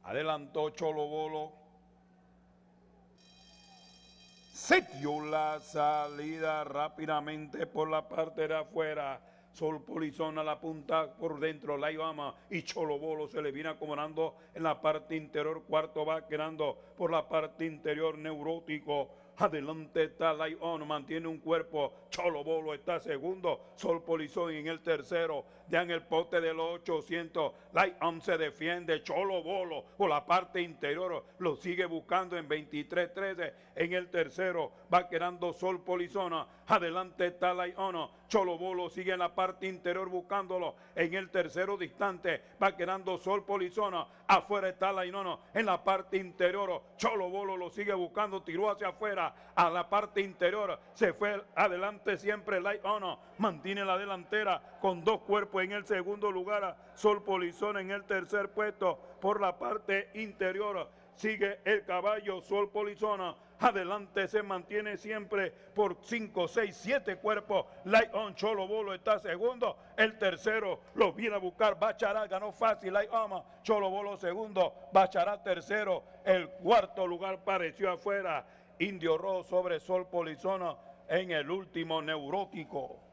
Adelantó Cholo Bolo. Se dio la salida rápidamente por la parte de afuera. Sol Polizona la punta por dentro, la Ibama y Cholo Bolo se le viene acomodando en la parte interior. Cuarto va quedando por la parte interior, Neurótico. Adelante está Lion, mantiene un cuerpo. Cholo Bolo está segundo. Sol Polizón en el tercero. Ya en el pote de los 800. Lion se defiende. Cholo Bolo por la parte interior. Lo sigue buscando en 23-13. En el tercero va quedando Sol Polizona. Adelante está Lion. Cholo Bolo sigue en la parte interior buscándolo. En el tercero distante va quedando Sol Polizona. Afuera está Lion. En la parte interior. Cholo Bolo lo sigue buscando. Tiró hacia afuera. A la parte interior se fue adelante siempre Lion, mantiene la delantera con dos cuerpos en el segundo lugar. Sol Polizona en el tercer puesto por la parte interior. Sigue el caballo Sol Polizona. Adelante se mantiene siempre por 5, 6, 7 cuerpos. Lion. Cholo Bolo está segundo. El tercero lo viene a buscar Bachará. Ganó fácil Lion. Cholo Bolo segundo. Bachará tercero. El cuarto lugar pareció afuera. Indio Rojo sobre Sol Polizona en el último Neurótico.